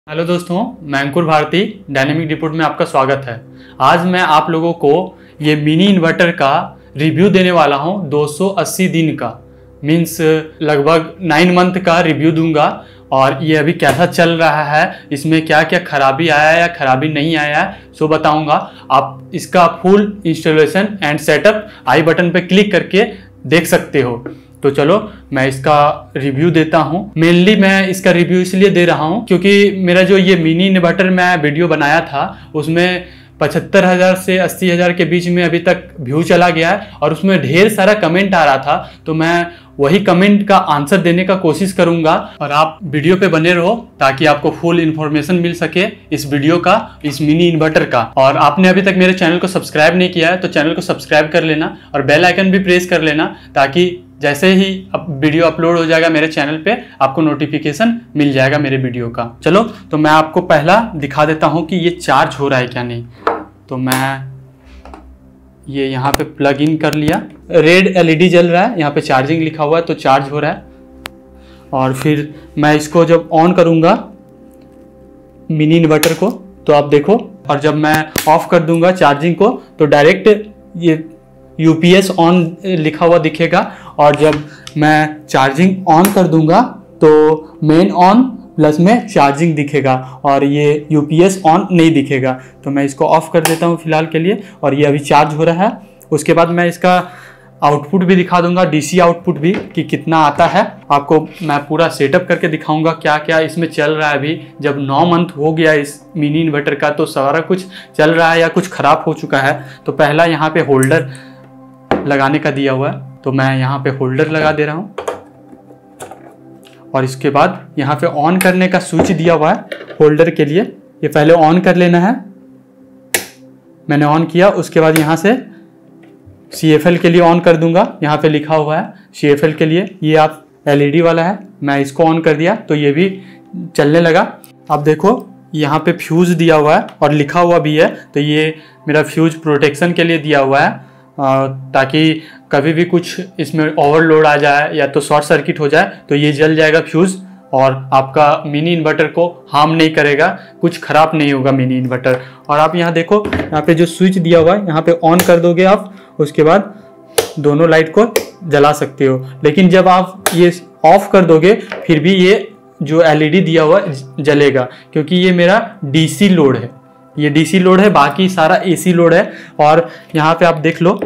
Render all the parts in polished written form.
Hello दोस्तों, मैं अंकुर Bharti dynamic report में आपका स्वागत है। आज मैं आप लोगों को ये मिनी इन्वर्टर का रिव्यू देने वाला हूँ। 280 दिन का मीन्स लगभग 9 मंथ का रिव्यू दूंगा और ये अभी कैसा चल रहा है, इसमें क्या क्या खराबी आया है या खराबी नहीं आया है सो बताऊंगा। आप इसका full installation and setup I button पे क्लिक करके देख सकते हो। तो चलो मैं इसका रिव्यू देता हूँ। मेनली मैं इसका रिव्यू इसलिए दे रहा हूँ क्योंकि मेरा जो ये मिनी इन्वर्टर मैं वीडियो बनाया था उसमें 75,000 से 80,000 के बीच में अभी तक व्यू चला गया है और उसमें ढेर सारा कमेंट आ रहा था। तो मैं वही कमेंट का आंसर देने का कोशिश करूंगा और आप वीडियो पे बने रहो ताकि आपको फुल इन्फॉर्मेशन मिल सके इस वीडियो का, इस मिनी इन्वर्टर का। और आपने अभी तक मेरे चैनल को सब्सक्राइब नहीं किया है तो चैनल को सब्सक्राइब कर लेना और बेल आइकन भी प्रेस कर लेना ताकि जैसे ही वीडियो अपलोड हो जाएगा मेरे चैनल पे आपको नोटिफिकेशन मिल जाएगा मेरे वीडियो का। चलो तो मैं आपको पहला दिखा देता हूँ कि ये चार्ज हो रहा है क्या नहीं। तो मैं ये यहाँ पे प्लग इन कर लिया, रेड एलईडी जल रहा है, यहाँ पे चार्जिंग लिखा हुआ है तो चार्ज हो रहा है। और फिर मैं इसको जब ऑन करूँगा मिनी इन्वर्टर को तो आप देखो, और जब मैं ऑफ कर दूंगा चार्जिंग को तो डायरेक्ट ये यूपीएस ऑन लिखा हुआ दिखेगा और जब मैं चार्जिंग ऑन कर दूंगा तो मेन ऑन प्लस में चार्जिंग दिखेगा और ये यूपीएस ऑन नहीं दिखेगा। तो मैं इसको ऑफ कर देता हूँ फिलहाल के लिए और ये अभी चार्ज हो रहा है। उसके बाद मैं इसका आउटपुट भी दिखा दूंगा, डीसी आउटपुट भी कि कितना आता है। आपको मैं पूरा सेटअप करके दिखाऊंगा क्या क्या इसमें चल रहा है। अभी जब 9 मंथ हो गया इस मिनी इन्वर्टर का तो सारा कुछ चल रहा है या कुछ खराब हो चुका है। तो पहला यहाँ पे होल्डर लगाने का दिया हुआ है तो मैं यहाँ पे होल्डर लगा दे रहा हूँ और इसके बाद यहाँ पे ऑन करने का स्विच दिया हुआ है होल्डर के लिए। ये पहले ऑन कर लेना है, मैंने ऑन किया। उसके बाद यहाँ से CFL के लिए ऑन कर दूंगा, यहाँ पे लिखा हुआ है CFL के लिए। ये आप LED वाला है, मैं इसको ऑन कर दिया तो ये भी चलने लगा। अब देखो यहाँ पे फ्यूज दिया हुआ है और लिखा हुआ भी है तो ये मेरा फ्यूज प्रोटेक्शन के लिए दिया हुआ है ताकि कभी भी कुछ इसमें ओवरलोड आ जाए या तो शॉर्ट सर्किट हो जाए तो ये जल जाएगा फ्यूज और आपका मिनी इन्वर्टर को हार्म नहीं करेगा, कुछ खराब नहीं होगा मिनी इन्वर्टर। और आप यहाँ देखो, यहाँ पे जो स्विच दिया हुआ है यहाँ पे ऑन कर दोगे आप, उसके बाद दोनों लाइट को जला सकते हो। लेकिन जब आप ये ऑफ कर दोगे फिर भी ये जो LED दिया हुआ जलेगा क्योंकि ये मेरा DC लोड है, ये DC लोड है, बाकी सारा AC लोड है। और यहाँ पे आप देख लो,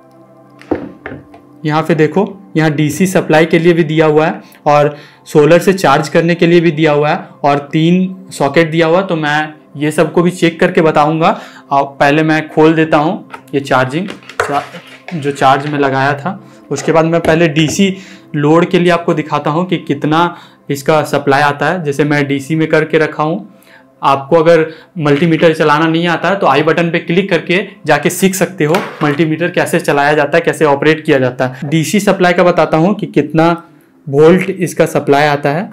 यहाँ पे देखो, यहाँ DC सप्लाई के लिए भी दिया हुआ है और सोलर से चार्ज करने के लिए भी दिया हुआ है और 3 सॉकेट दिया हुआ है। तो मैं ये सबको भी चेक करके बताऊंगा। पहले मैं खोल देता हूँ ये चार्जिंग जो चार्ज में लगाया था। उसके बाद मैं पहले DC लोड के लिए आपको दिखाता हूँ कि कितना इसका सप्लाई आता है। जैसे मैं DC में करके रखा हूँ। आपको अगर मल्टीमीटर चलाना नहीं आता है तो आई बटन पे क्लिक करके जाके सीख सकते हो मल्टीमीटर कैसे चलाया जाता है, कैसे ऑपरेट किया जाता है। DC सप्लाई का बताता हूँ कि कितना वोल्ट इसका सप्लाई आता है।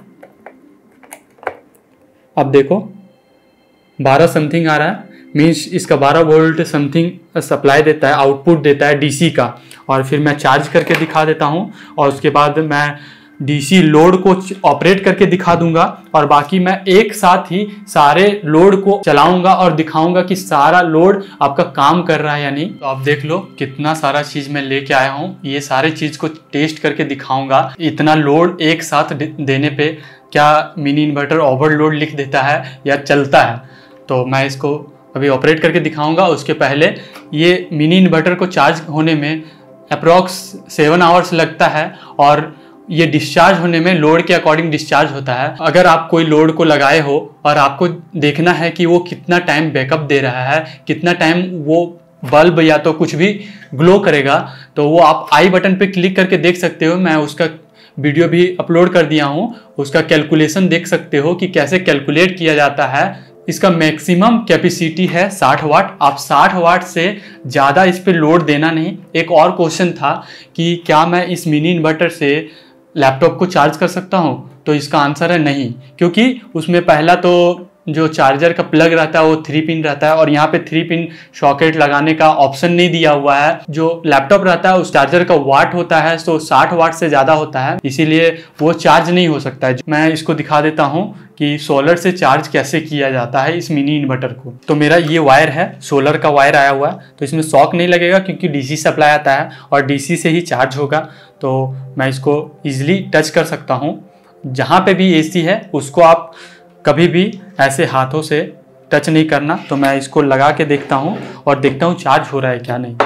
अब देखो 12 समथिंग आ रहा है, मीन्स इसका 12 वोल्ट समथिंग सप्लाई देता है, आउटपुट देता है DC का। और फिर मैं चार्ज करके दिखा देता हूँ और उसके बाद मैं DC लोड को ऑपरेट करके दिखा दूंगा और बाकी मैं एक साथ ही सारे लोड को चलाऊंगा और दिखाऊंगा कि सारा लोड आपका काम कर रहा है या नहीं। तो आप देख लो कितना सारा चीज मैं लेके आया हूँ, ये सारे चीज को टेस्ट करके दिखाऊंगा। इतना लोड एक साथ देने पे क्या मिनी इन्वर्टर ओवरलोड लिख देता है या चलता है। तो मैं इसको अभी ऑपरेट करके दिखाऊंगा। उसके पहले ये मिनी इन्वर्टर को चार्ज होने में अप्रॉक्स 7 आवर्स लगता है और ये डिस्चार्ज होने में लोड के अकॉर्डिंग डिस्चार्ज होता है। अगर आप कोई लोड को लगाए हो और आपको देखना है कि वो कितना टाइम बैकअप दे रहा है, कितना टाइम वो बल्ब या तो कुछ भी ग्लो करेगा, तो वो आप आई बटन पे क्लिक करके देख सकते हो। मैं उसका वीडियो भी अपलोड कर दिया हूँ, उसका कैलकुलेशन देख सकते हो कि कैसे कैलकुलेट किया जाता है। इसका मैक्सिमम कैपेसिटी है 60 वाट। आप 60 वाट से ज़्यादा इस पर लोड देना नहीं। एक और क्वेश्चन था कि क्या मैं इस मिनी इन्वर्टर से लैपटॉप को चार्ज कर सकता हूँ, तो इसका आंसर है नहीं, क्योंकि उसमें पहला तो जो चार्जर का प्लग रहता है वो 3 पिन रहता है और यहाँ पे 3 पिन सॉकेट लगाने का ऑप्शन नहीं दिया हुआ है। जो लैपटॉप रहता है उस चार्जर का वाट होता है तो 60 वाट से ज़्यादा होता है, इसीलिए वो चार्ज नहीं हो सकता है। मैं इसको दिखा देता हूँ कि सोलर से चार्ज कैसे किया जाता है इस मिनी इन्वर्टर को। तो मेरा ये वायर है, सोलर का वायर आया हुआ है, तो इसमें शॉक नहीं लगेगा क्योंकि डीसी सप्लाई आता है और डीसी से ही चार्ज होगा। तो मैं इसको ईजिली टच कर सकता हूँ। जहाँ पे भी एसी है उसको आप कभी भी ऐसे हाथों से टच नहीं करना। तो मैं इसको लगा के देखता हूँ और देखता हूँ चार्ज हो रहा है क्या नहीं।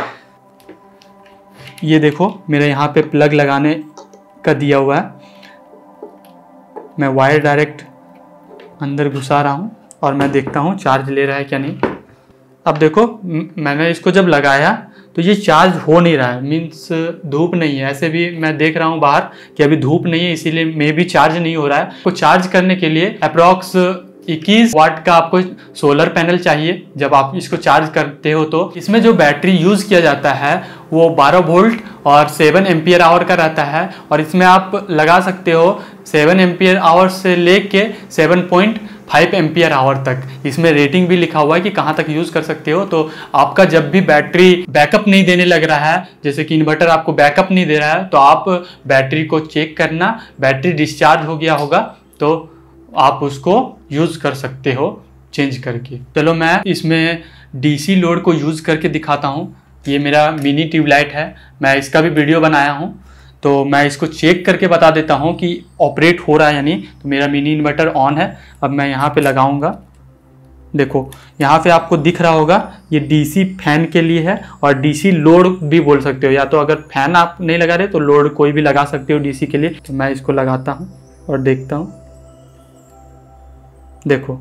ये देखो मेरे यहाँ पे प्लग लगाने का दिया हुआ है, मैं वायर डायरेक्ट अंदर घुसा रहा हूँ और मैं देखता हूँ चार्ज ले रहा है क्या नहीं। अब देखो मैंने इसको जब लगाया तो ये चार्ज हो नहीं रहा है, मीन्स धूप नहीं है। ऐसे भी मैं देख रहा हूँ बाहर कि अभी धूप नहीं है, इसीलिए मे भी चार्ज नहीं हो रहा है। तो चार्ज करने के लिए अप्रॉक्स 21 वाट का आपको सोलर पैनल चाहिए जब आप इसको चार्ज करते हो। तो इसमें जो बैटरी यूज़ किया जाता है वो 12 वोल्ट और 7 एम्पियर आवर का रहता है और इसमें आप लगा सकते हो 7 एम्पियर आवर से लेके 7.5 एम्पियर आवर तक। इसमें रेटिंग भी लिखा हुआ है कि कहाँ तक यूज़ कर सकते हो। तो आपका जब भी बैटरी बैकअप नहीं देने लग रहा है, जैसे कि इन्वर्टर आपको बैकअप नहीं दे रहा है, तो आप बैटरी को चेक करना, बैटरी डिस्चार्ज हो गया होगा तो आप उसको यूज़ कर सकते हो चेंज करके। चलो मैं इसमें डीसी लोड को यूज़ करके दिखाता हूँ। ये मेरा मिनी ट्यूबलाइट है, मैं इसका भी वीडियो बनाया हूँ, तो मैं इसको चेक करके बता देता हूँ कि ऑपरेट हो रहा है या नहीं। तो मेरा मिनी इन्वर्टर ऑन है। अब मैं यहाँ पे लगाऊंगा, देखो यहाँ पे आपको दिख रहा होगा ये डीसी फैन के लिए है और डीसी लोड भी बोल सकते हो, या तो अगर फैन आप नहीं लगा रहे तो लोड कोई भी लगा सकते हो डीसी के लिए। तो मैं इसको लगाता हूँ और देखता हूँ, देखो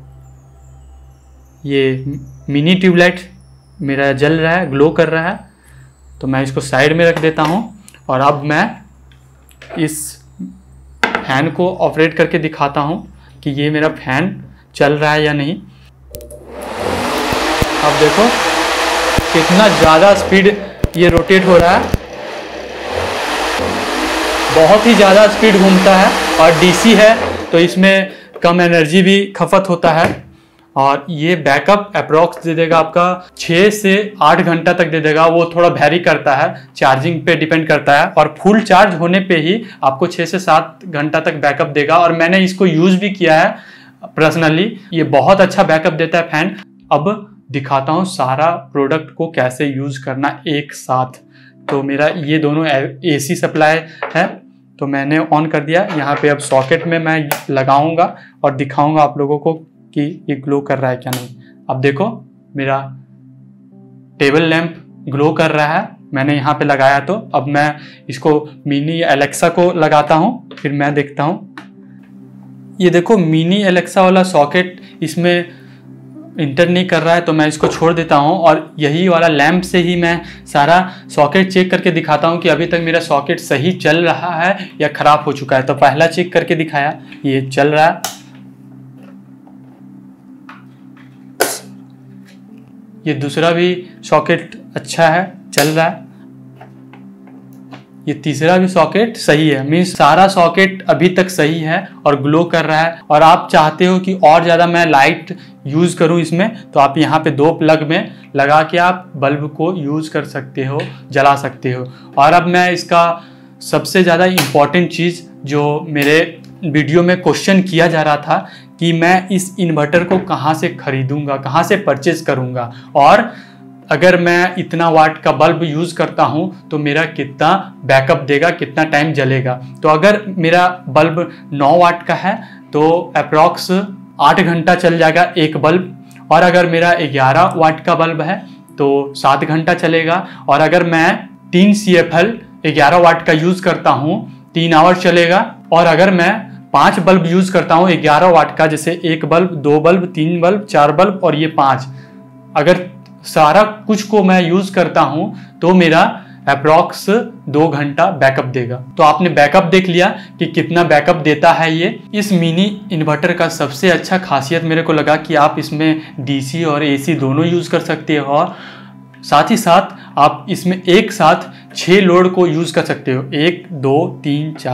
ये मिनी ट्यूबलाइट मेरा जल रहा है, ग्लो कर रहा है। तो मैं इसको साइड में रख देता हूँ और अब मैं इस फैन को ऑपरेट करके दिखाता हूँ कि ये मेरा फैन चल रहा है या नहीं। अब देखो कितना ज़्यादा स्पीड ये रोटेट हो रहा है, बहुत ही ज़्यादा स्पीड घूमता है और डीसी है तो इसमें कम एनर्जी भी खपत होता है। और ये बैकअप अप्रॉक्स दे देगा आपका 6 से 8 घंटा तक दे देगा। वो थोड़ा वैरी करता है, चार्जिंग पे डिपेंड करता है, और फुल चार्ज होने पे ही आपको 6 से 7 घंटा तक बैकअप देगा। और मैंने इसको यूज़ भी किया है पर्सनली, ये बहुत अच्छा बैकअप देता है फैन। अब दिखाता हूँ सारा प्रोडक्ट को कैसे यूज़ करना एक साथ। तो मेरा ये दोनों एसी सप्लाई है, तो मैंने ऑन कर दिया। यहाँ पे अब सॉकेट में मैं लगाऊंगा और दिखाऊंगा आप लोगों को कि ये ग्लो कर रहा है क्या नहीं। अब देखो मेरा टेबल लैंप ग्लो कर रहा है, मैंने यहाँ पे लगाया। तो अब मैं इसको मिनी एलेक्सा को लगाता हूँ, फिर मैं देखता हूँ। ये देखो मिनी एलेक्सा वाला सॉकेट इसमें इंटर नहीं कर रहा है, तो मैं इसको छोड़ देता हूँ और यही वाला लैंप से ही मैं सारा सॉकेट चेक करके दिखाता हूँ कि अभी तक मेरा सॉकेट सही चल रहा है या ख़राब हो चुका है। तो पहला चेक करके दिखाया, ये चल रहा है। ये दूसरा भी सॉकेट अच्छा है, चल रहा है। ये तीसरा भी सॉकेट सही है, मीन्स सारा सॉकेट अभी तक सही है और ग्लो कर रहा है। और आप चाहते हो कि और ज़्यादा मैं लाइट यूज़ करूं इसमें, तो आप यहाँ पे 2 प्लग में लगा के आप बल्ब को यूज़ कर सकते हो, जला सकते हो। और अब मैं इसका सबसे ज़्यादा इम्पॉर्टेंट चीज़ जो मेरे वीडियो में क्वेश्चन किया जा रहा था कि मैं इस इन्वर्टर को कहाँ से खरीदूंगा, कहाँ से परचेज करूँगा, और अगर मैं इतना वाट का बल्ब यूज़ करता हूँ तो मेरा कितना बैकअप देगा, कितना टाइम जलेगा। तो अगर मेरा बल्ब 9 वाट का है तो अप्रॉक्स 8 घंटा चल जाएगा एक बल्ब, और अगर मेरा 11 वाट का बल्ब है तो 7 घंटा चलेगा। और अगर मैं 3 CFL 11 वाट का यूज़ करता हूँ 3 आवर चलेगा। और अगर मैं 5 बल्ब यूज़ करता हूँ 11 वाट का, जैसे 1 बल्ब, 2 बल्ब, 3 बल्ब, 4 बल्ब और ये 5, अगर सारा कुछ को मैं यूज़ करता हूँ तो मेरा अप्रॉक्स 2 घंटा बैकअप देगा। तो आपने बैकअप देख लिया कि कितना बैकअप देता है ये। इस मिनी इन्वर्टर का सबसे अच्छा खासियत मेरे को लगा कि आप इसमें डीसी और एसी दोनों यूज़ कर सकते हो, और साथ ही साथ आप इसमें एक साथ 6 लोड को यूज़ कर सकते हो। 1 2 3 4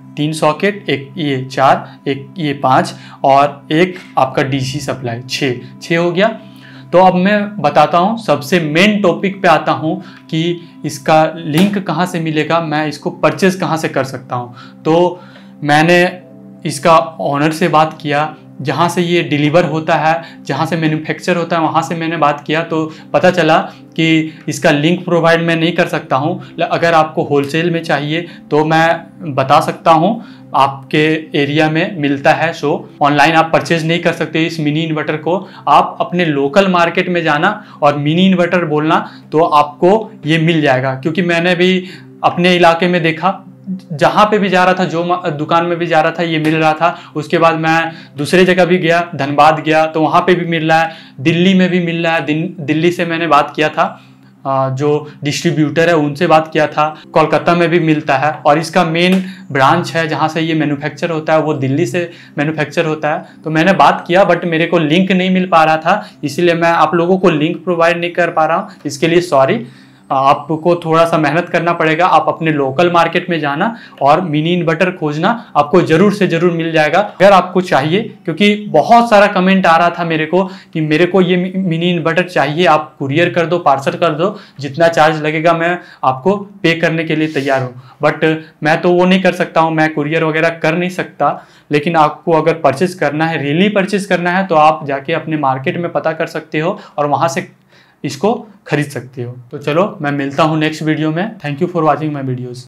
3 सॉकेट, एक ये 4, एक ये 5 और एक आपका डीसी सप्लाई 6 हो गया। तो अब मैं बताता हूँ, सबसे मेन टॉपिक पे आता हूँ कि इसका लिंक कहाँ से मिलेगा, मैं इसको परचेज कहाँ से कर सकता हूँ। तो मैंने इसका ऑनर से बात किया, जहाँ से ये डिलीवर होता है, जहाँ से मैन्युफैक्चर होता है, वहाँ से मैंने बात किया तो पता चला कि इसका लिंक प्रोवाइड मैं नहीं कर सकता हूँ। अगर आपको होलसेल में चाहिए तो मैं बता सकता हूँ, आपके एरिया में मिलता है, सो ऑनलाइन आप परचेज नहीं कर सकते इस मिनी इन्वर्टर को। आप अपने लोकल मार्केट में जाना और मिनी इन्वर्टर बोलना तो आपको ये मिल जाएगा, क्योंकि मैंने भी अपने इलाके में देखा, जहाँ पे भी जा रहा था, जो दुकान में भी जा रहा था, ये मिल रहा था। उसके बाद मैं दूसरे जगह भी गया, धनबाद गया तो वहाँ पे भी मिल रहा है, दिल्ली में भी मिल रहा है। दिल्ली से मैंने बात किया था, जो डिस्ट्रीब्यूटर है उनसे बात किया था, कोलकाता में भी मिलता है। और इसका मेन ब्रांच है जहाँ से ये मैन्युफैक्चर होता है, वो दिल्ली से मैन्युफैक्चर होता है। तो मैंने बात किया बट मेरे को लिंक नहीं मिल पा रहा था, इसीलिए मैं आप लोगों को लिंक प्रोवाइड नहीं कर पा रहा हूँ, इसके लिए सॉरी। आपको थोड़ा सा मेहनत करना पड़ेगा, आप अपने लोकल मार्केट में जाना और मिनी इन्वर्टर खोजना, आपको जरूर से जरूर मिल जाएगा अगर आपको चाहिए। क्योंकि बहुत सारा कमेंट आ रहा था मेरे को कि मेरे को ये मिनी इन्वर्टर चाहिए, आप कुरियर कर दो, पार्सल कर दो, जितना चार्ज लगेगा मैं आपको पे करने के लिए तैयार हूँ। बट मैं तो वो नहीं कर सकता हूँ, मैं कुरियर वगैरह कर नहीं सकता। लेकिन आपको अगर परचेज करना है, रियली परचेज करना है, तो आप जाके अपने मार्केट में पता कर सकते हो और वहाँ से इसको खरीद सकते हो। तो चलो मैं मिलता हूँ नेक्स्ट वीडियो में। Thank you for watching my videos.